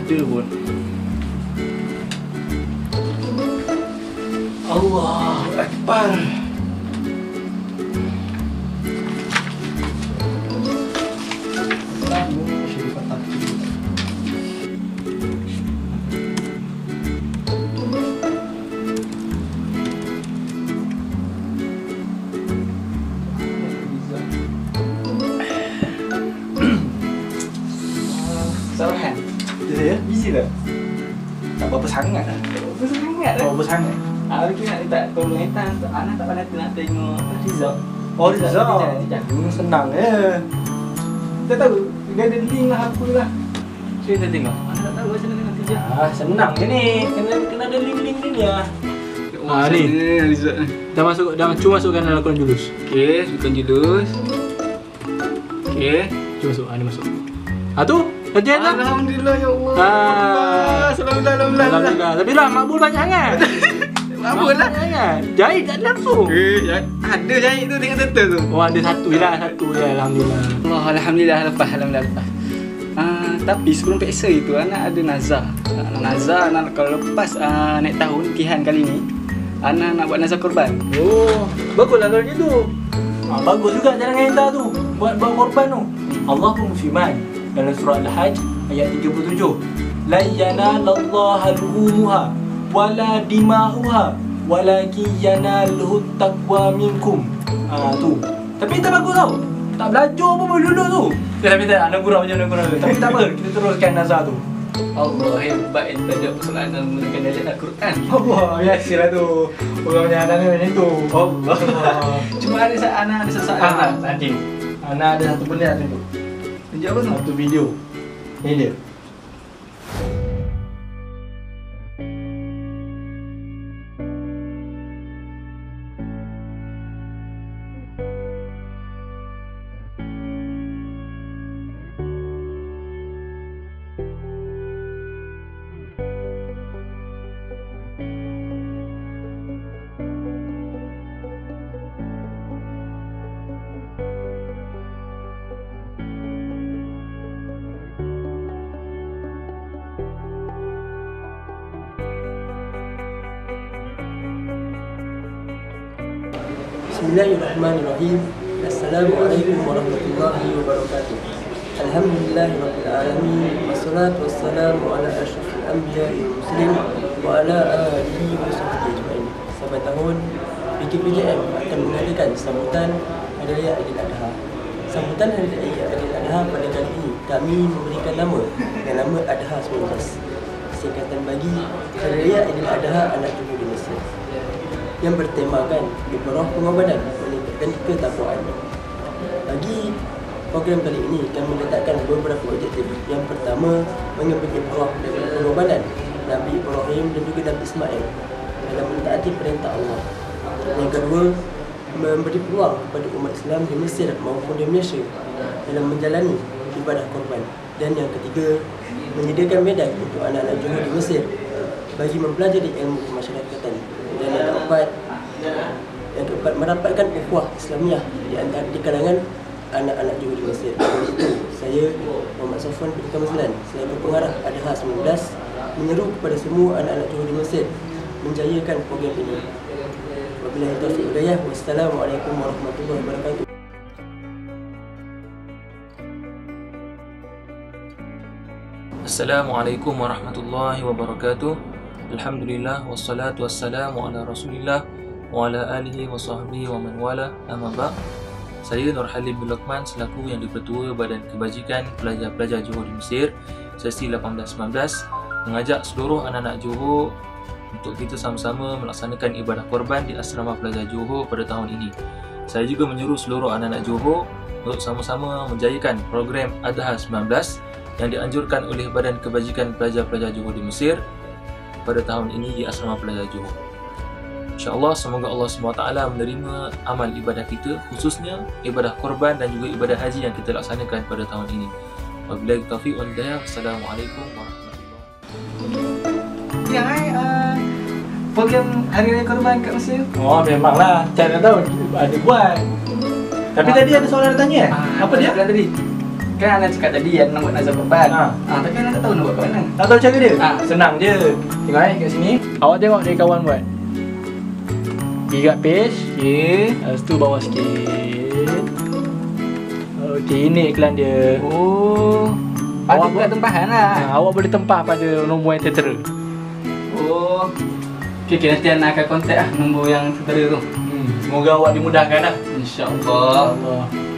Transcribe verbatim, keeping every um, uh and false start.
ada pun. Allahu Akbar. Sarahan. Ya, easy tak? Tak berapa sangat lah. Berapa sangat Tak lah. berapa sangat. Ah, Ricky nak minta tolong Ethan. Anak tak pandai nak tengok result. Oh, result. Tidak. Hmm, senang ya. Kita tahu. Dia ada link lah apa lah. So kita tengok. Anak tak tahu macam mana tengok kerja. Ah, senang je ni. Kena kena ada link-link ni dia. Ah, ni. Result ni. Dah masuk, dah cuba masukkan dalam Quran Julus. Okey, bukan julus. Okey. Cuba masuk. Ah, ni masuk. Ah tu, kerja tu. Alhamdulillah ya Allah. Ah. Alhamdulillah, alhamdulillah. Alhamdulillah. Tapi lah makbul banyak sangat. Apa lah? Sangat. Jahit tak langsung. Eh, ada jahit tu tengok tentu tu. Oh, ada satu je lah, satu je. Alhamdulillah. Allah, alhamdulillah lepas, alhamdulillah lepas. Ah, tapi sebelum peksa itu anak ada nazar. Ah, nazar anak kalau lepas ah, naik tahun kihan kali ni, anak nak buat nazar korban. Oh, baguslah kalau gitu. Ah, bagus juga jalan kereta tu. Buat buat korban tu. Allah pun firman dalam surah Al-Hajj ayat tiga puluh tujuh. La yanalallaha luhumuha wala dima'uha walakin yanaluhu taqwa minkum. Ah tu. Tapi tak bagus tau. Tak belajar pun boleh dulu tu. Ya, tapi tak, anak gurau macam anak gurau. Tapi tak apa, kita teruskan nazar tu. Allah hebat ente ada persoalan menggunakan ayat Al-Quran. Allah, biasalah tu. Orang punya anak ni macam tu. Allah. Cuma ada sa- anak ada satu soalan. Ah, tadi. Anak ada satu benda tu. Tunjuk apa tu? Satu video. Ini dia. Bismillahirrahmanirrahim. Assalamualaikum warahmatullahi wabarakatuh. Alhamdulillahirabbil alamin. Wassalatu wassalamu ala asyrafil anbiya'i wal mursalin wa ala alihi wa sahbihi ajma'in. Sahabat tahun, P K P J M akan mengadakan sambutan Hari Raya Aidiladha. Sambutan Hari Raya Aidiladha pada kali ini kami memberikan nama dengan nama Adha sembilan belas. Singkatan bagi Hari Raya Aidiladha Anak Johor di Mesir, yang bertemakan ibrah pengorbanan meningkatkan ketakwaan. Bagi program kali ini kami meletakkan beberapa objektif. Yang pertama, mengambil ibrah dari pengorbanan Nabi Ibrahim dan juga Nabi Ismail dalam mentaati perintah Allah. Yang kedua, memberi peluang kepada umat Islam di Mesir maupun di Malaysia dalam menjalani ibadah korban. Dan yang ketiga, menyediakan medan untuk anak-anak Johor di Mesir bagi mempelajari ilmu kemasyarakatan. Dan yang keempat, yang keempat merapatkan ukhuwah Islamiah di antara di kalangan anak-anak Johor di Mesir. Oleh itu, saya Muhammad Safwan bin Kamazlan selaku pengarah Adha sembilan belas menyeru kepada semua anak-anak Johor di Mesir menjayakan program ini. Wabillahi taufiq wal hidayah. Wassalamualaikum warahmatullahi wabarakatuh. Assalamualaikum warahmatullahi wabarakatuh. Alhamdulillah wassalatu wassalamu ala Rasulillah wa ala alihi wa sahbihi wa man wala. Amma ba'd. Saya Nur Halim bin Luqman selaku yang di-Ketua Badan Kebajikan Pelajar-Pelajar Johor di Mesir sesi lapan belas sembilan belas mengajak seluruh anak-anak Johor untuk kita sama-sama melaksanakan ibadah korban di Asrama Pelajar Johor pada tahun ini. Saya juga menyuruh seluruh anak-anak Johor untuk sama-sama menjayakan program Adha sembilan belas yang dianjurkan oleh Badan Kebajikan Pelajar-Pelajar Johor di Mesir pada tahun ini di Asrama Pelajar Johor. InsyaAllah semoga Allah subhanahu wa taala menerima amal ibadah kita, khususnya ibadah korban dan juga ibadah haji yang kita laksanakan pada tahun ini. Wabillahi taufiq wal hidayah. Assalamualaikum warahmatullahi wabarakatuh. Ya, hai, uh, program Hari Raya Korban kat Mesir. Oh, memanglah. Saya dah tahu ada buat. Tapi Ah. tadi ada soalan nak tanya eh? Ah, Apa dia? soalan tadi? Kan anak cakap tadi yang nak buat nazar korban. Ha. Ha, tapi anak tak tahu nak buat kat mana. Nak tahu cara dia? Ha. Senang je. Tengok eh kat sini. Awak tengok dari kawan buat. Gigat page. Okey. Lepas tu bawah sikit. Okey, ini iklan dia. Oh. Ada Awak pula buat- tempahan lah. Ha, awak boleh tempah pada nombor yang tertera. Oh. Okey, okay, nanti anak akan kontak lah nombor yang tertera tu. Hmm. Semoga awak dimudahkan lah. InsyaAllah. Allah.